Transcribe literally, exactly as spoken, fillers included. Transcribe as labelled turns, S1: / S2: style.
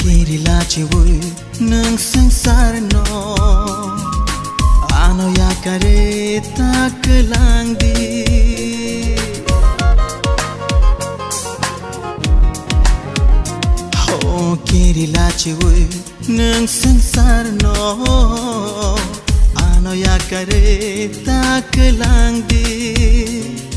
S1: Kirilah cewek nang sengsara no Ano yaka reta kulang di Oh kirilah cewek nang sengsara no Ano yaka reta kulang di